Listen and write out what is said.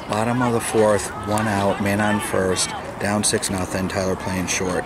Bottom of the fourth, 1 out, man on first, down 6-0, Tyler playing short.